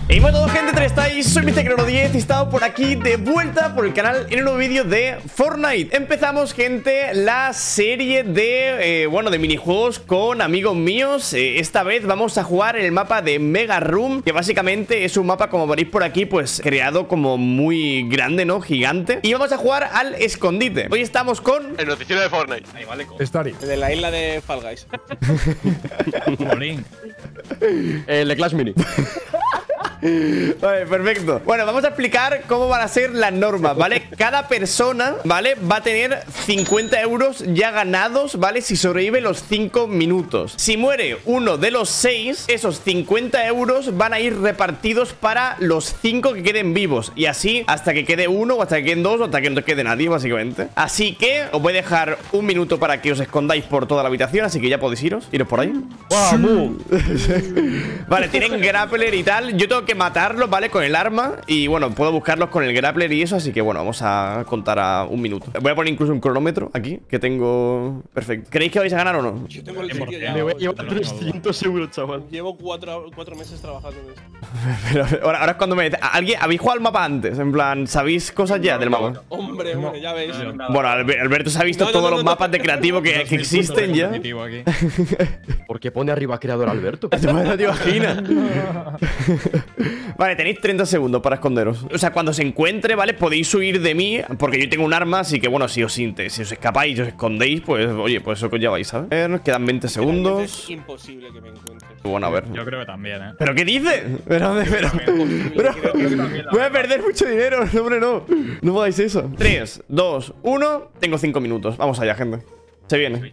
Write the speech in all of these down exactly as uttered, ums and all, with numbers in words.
Hey, bueno, todo gente, ¿cómo estáis? Soy Mister Crono diez y he estado por aquí de vuelta por el canal en un nuevo vídeo de Fortnite. Empezamos, gente, la serie de, eh, bueno, de minijuegos con amigos míos. eh, Esta vez vamos a jugar el mapa de Mega Room, que básicamente es un mapa, como veréis por aquí, pues creado como muy grande, ¿no? Gigante. Y vamos a jugar al escondite. Hoy estamos con... el noticiero de Fortnite. Ahí vale. Starry. De la isla de Fall Guys. Molín. El de Clash Mini. Vale, perfecto. Bueno, vamos a explicar cómo van a ser las normas, ¿vale? Cada persona, ¿vale? Va a tener cincuenta euros ya ganados, ¿vale? Si sobrevive los cinco minutos. Si muere uno de los seis, esos cincuenta euros van a ir repartidos para los cinco que queden vivos. Y así hasta que quede uno, o hasta que queden dos, o hasta que no quede nadie, básicamente. Así que os voy a dejar un minuto para que os escondáis por toda la habitación. Así que ya podéis iros, iros por ahí. ¡Vamos! Vale, tienen grappler y tal. Yo tengo que matarlos, ¿vale? Con el arma. Y bueno, puedo buscarlos con el grappler y eso. Así que bueno, vamos a contar a un minuto. Voy a poner incluso un cronómetro aquí, que tengo... Perfecto. ¿Creéis que vais a ganar o no? Yo tengo el sitio ya. Me voy a llevar trescientos euros, chaval. Llevo cuatro, cuatro meses trabajando en esto. Pero ahora, ahora es cuando me... ¿Alguien, ¿Habéis jugado al mapa antes? En plan, ¿sabéis cosas ya del mapa? Hombre, hombre, ya veis. Bueno, Alber- Alberto se ha visto No, no, todos no, los no, mapas de creativo que, que existen ya. ¿Por qué pone arriba creador Alberto? No te imaginas. Vale, tenéis treinta segundos para esconderos. O sea, cuando se encuentre, ¿vale? Podéis huir de mí, porque yo tengo un arma. Así que bueno, si os, si os escapáis y os escondéis, pues oye, pues eso que os lleváis, ¿sabes? A ver, quedan veinte segundos. Es imposible que me encuentre. Bueno, a ver. Yo creo que también, ¿eh? ¿Pero qué dices? Pero, pero, pero, voy a perder mucho dinero, hombre, no. No podáis eso. tres, dos, uno. Tengo cinco minutos. Vamos allá, gente. Se viene.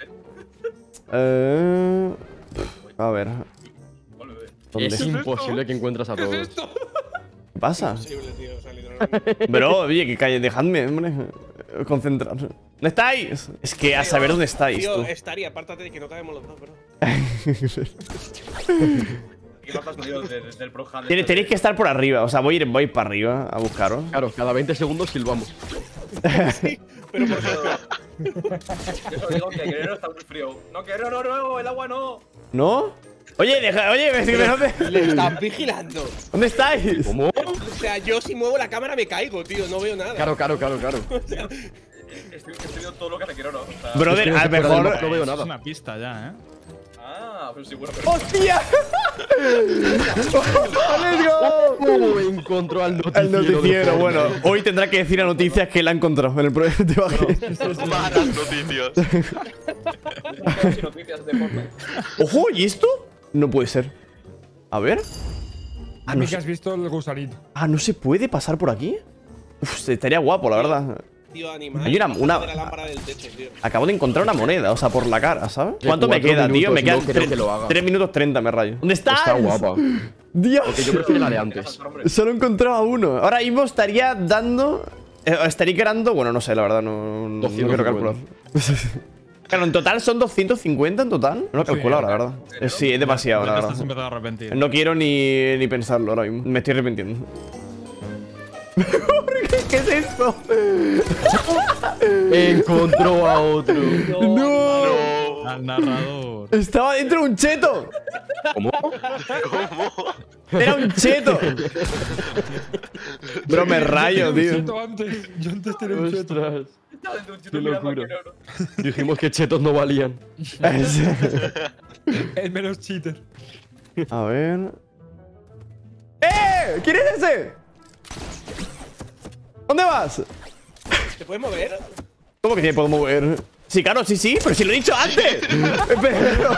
Eh, a ver. ¿Dónde? Es imposible que encuentres a todos. ¿Qué pasa? Imposible, tío. O sea, literalmente. Bro, oye, que calle, dejadme, hombre. Concentrar. ¿Dónde estáis? Es que a saber dónde estáis, Tío, tú. estaría, apártate de que no cabemos los dos, bro. Tenéis tenéis que estar por arriba. O sea, voy a ir, voy a ir para arriba a buscaros. Claro, cada veinte segundos silbamos. Sí, pero por favor. Yo digo que Guerrero está muy frío. No, Guerrero, no, no, el agua no. ¿No? Oye, deja, oye, ¿dónde, Le están vigilando. ¿dónde estáis? ¿Cómo? O sea, yo si muevo la cámara me caigo, tío. No veo nada. Claro, claro, claro, claro. Estoy, estoy viendo todo lo que te quiero, ¿no? O sea, Brother, a lo mejor. No veo Es nada. una pista ya, ¿eh? ah, pero sí, bueno, pero. ¡Hostia! ¡Let's go! ¿Cómo encontró al noticiero? El noticiero, de bueno, Fortnite? hoy tendrá que decir a noticias que la ha encontrado en el proyecto de bajé. Malas noticias. Noticias y noticias de Fortnite. ¡Ojo! ¿Y esto? No puede ser. A ver. Ah, A no mí que se, has visto el gusanito. ah, ¿no se puede pasar por aquí? Uf, estaría guapo, la verdad. Tío, animal. Hay una- una- De la lámpara del techo, tío. Acabo de encontrar una moneda, o sea, por la cara, ¿sabes? De ¿Cuánto me cuatro queda, tío? Me minutos, quedan no creo tre- que lo haga. tres minutos treinta, me rayo. ¿Dónde estás? Está guapa. ¡Dios! Porque yo prefiero la de antes. Solo he encontrado a uno. Ahora mismo estaría dando... eh, estaría ganando... Bueno, no sé, la verdad, no, no quiero calcular. Claro, en total son doscientos cincuenta en total. No lo he calculado, la verdad. Eh, Sí, es demasiado, la Te estás verdad. empezando a arrepentir. No quiero ni, ni pensarlo ahora mismo. Me estoy arrepintiendo. ¿Qué, ¿Qué es esto? Encontró a otro. ¡No! Al narrador. Estaba dentro de un cheto. ¿Cómo? Era un cheto. Bro, me rayo, Un tío. cheto antes. Yo antes tenía un cheto. Ostras. Está dentro de un chito Qué mirando a locura. Guerrero. Dijimos que chetos no valían. El menos cheater. A ver. ¡Eh! ¿Quién es ese? ¿Dónde vas? ¿Te puedes mover? ¿Cómo que me puedo mover? Sí, claro, sí, sí, pero si lo he dicho antes. Pero-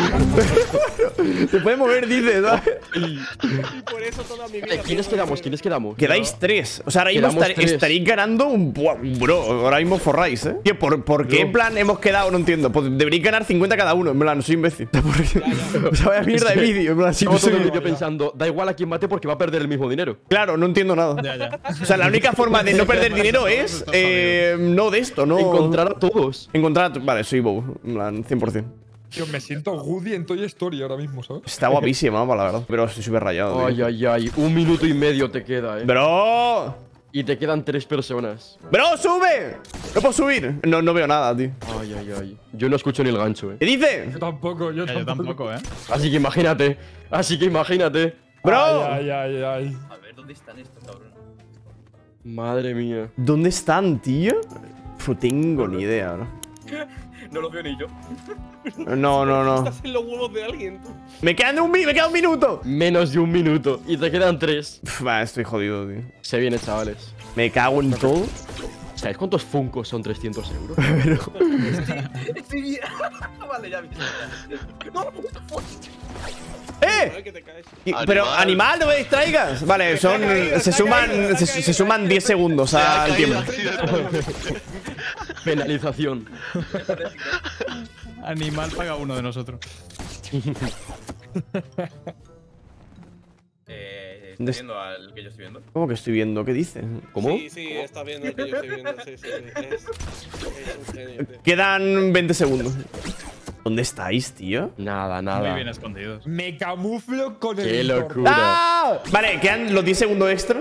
Se puede mover, dices, ¿sabes? Y por eso toda mi vida. Eh, ¿Quiénes quedamos? ¿Quiénes quedamos? Quedáis tres. O sea, ahora mismo Quedamos estar- tres. estaréis ganando un... Buah, bro, ahora mismo forráis, ¿eh? Tío, ¿por, por qué Bro. en plan hemos quedado? No entiendo. Pues deberíais ganar cincuenta cada uno. En plan, soy imbécil. O sea, vaya mierda de vídeo. En plan, sí, Estamos todo soy- el vídeo pensando, da igual a quién mate porque va a perder el mismo dinero. Claro, no entiendo nada. Ya, ya. O sea, la única forma de no perder dinero es... Eh, no de esto, no... Encontrar a todos. Encontrar... Vale, soy Bow. En plan, cien por cien. Tío, me siento Woody en Toy Story ahora mismo, ¿sabes? Está guapísima, la verdad. Pero estoy súper rayado. Ay, tío. ay, ay. Un minuto y medio te queda, eh. ¡Bro! Y te quedan tres personas. ¡Bro, sube! ¡No puedo subir! No, no veo nada, tío. Ay, ay, ay. Yo no escucho ni el gancho, eh. ¿Qué dice? Yo tampoco, yo Ya, yo tampoco. tampoco, ¿eh? Así que imagínate. Así que imagínate. Bro. Ay, ay, ay, ay. A ver, ¿dónde están estos, cabrón? Madre mía. ¿Dónde están, tío? No tengo ni idea, ¿no? No lo veo ni yo. No, no, no. Estás en los huevos de alguien, tú. Me quedan un, mi- me queda un minuto. Menos de un minuto. Y te quedan tres. Pff, va, estoy jodido, tío. Se viene, chavales. Me cago en todo. ¿Sabes cuántos Funkos son trescientos euros? Estoy bien. Vale, ya vi. No, ¡Eh! Ay, que te caes. Y- Pero, animal, no me distraigas. Vale, son. Se suman. Se, se suman diez segundos al tiempo. Penalización. Animal paga uno de nosotros. Eh, ¿Dónde estoy viendo al que yo estoy viendo. ¿Cómo que estoy viendo? ¿Qué dices? ¿Cómo? Sí, sí, estás viendo el que yo estoy viendo. Sí, sí, sí. Es, es un genio, tío. Quedan veinte segundos. ¿Dónde estáis, tío? Nada, Muy nada. bien escondidos. Me camuflo con el. Qué entorno. locura. ¡Ah! Vale, quedan los diez segundos extra.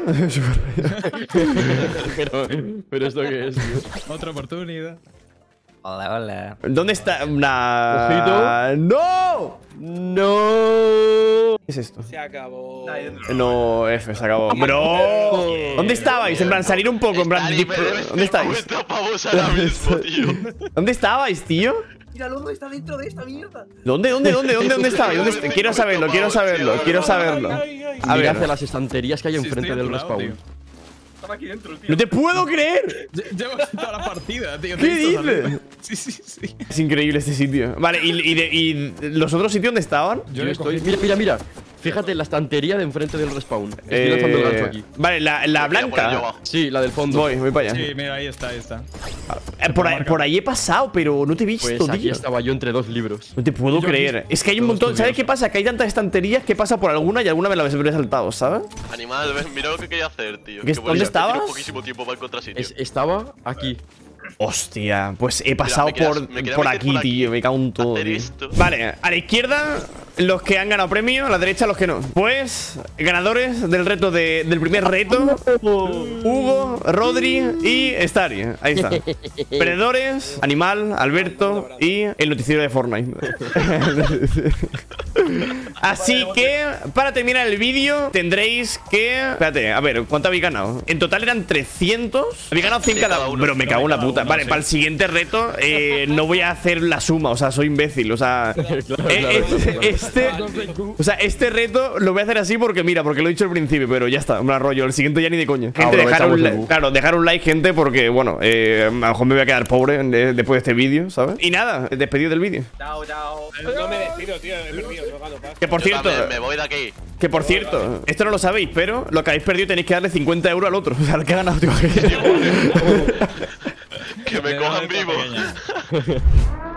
pero, pero ¿esto qué es, tío? Otra oportunidad. Hola, hola. ¿Dónde está? Nah. ¡No! ¡No! ¿Qué es esto? Se acabó. Ahí dentro. No, F, se acabó. ¡Bro! ¿Dónde estabais? En plan, salir un poco, en plan. Dani, tipo, me debes ¿dónde estáis? cincuenta pavos ahora mismo, tío. ¿Dónde estabais, tío? Míralo, ¿dónde está dentro de esta mierda? ¿Dónde, dónde, dónde, dónde, dónde estabais? ¿Dónde est- Quiero saberlo, quiero saberlo, quiero saberlo. Ay, ay, ay. A Mira ver. hacia las estanterías que hay Sí, enfrente estoy a del tu lado, respawn. tío. Estaba aquí dentro, el tío. ¡No te puedo creer! Lle- Llevo toda la partida, tío. ¿Qué te he visto dices? salir. Sí, sí, sí. Es increíble este sitio. Vale, ¿y, y, de- y los otros sitios dónde estaban? Yo Yo le estoy. cogí- Mira, mira, mira. Fíjate en la estantería de enfrente del respawn. Estoy lanzando el gancho aquí. Vale, la, la Voy a poner yo blanca. abajo. Sí, la del fondo. Voy, voy para allá. Sí, mira, ahí está, ahí está. Eh, por, ahí, por ahí he pasado, pero no te he visto, Pues aquí tío. estaba yo entre dos libros. No te puedo Yo creer. aquí- Es que hay un todos montón. ¿Sabes estudiados. qué pasa? Que hay tantas estanterías que pasa por alguna y alguna me la habré saltado, ¿sabes? Animal, ven, mira lo que quería hacer, tío. ¿Qué- Que dónde tiene estabas? poquísimo tiempo para encontrar sitio. Es- estaba aquí. Hostia, pues he pasado me quedas- por, me quería por meter aquí, por aquí. tío. Me cago en todo. Hacer tío. esto. Vale, a la izquierda, los que han ganado premio, a la derecha, los que no. Pues, ganadores del reto de, del primer reto: Hugo, Rodri y Stari. Ahí está. Perdedores: Animal, Alberto y el noticiero de Fortnite. Así que, para terminar el vídeo, tendréis que. Espérate, a ver, ¿cuánto habéis ganado? En total eran trescientos. Habéis ganado cien Sí, cada cada uno. uno. Pero me cago en la Cada puta. uno, Vale, sí. para el siguiente reto, eh, no voy a hacer la suma. O sea, soy imbécil. O sea, eh, eh, este. O sea, este reto lo voy a hacer así porque, mira, porque lo he dicho al principio, pero ya está, me arroyo. El siguiente ya ni de coña. Gente, dejar un, Aprovechamos el like- bug. claro, dejar un like, gente, porque, bueno, eh, a lo mejor me voy a quedar pobre eh, después de este vídeo, ¿sabes? Y nada, despedido del vídeo. Chao, chao. No me despido, tío. He perdido, no gano paz. Que por Yo cierto, también me voy de aquí. que por cierto, esto no lo sabéis, pero lo que habéis perdido tenéis que darle cincuenta euros al otro. O sea, al que ha ganado, tío. Que me De cojan letra vivo. pequeña.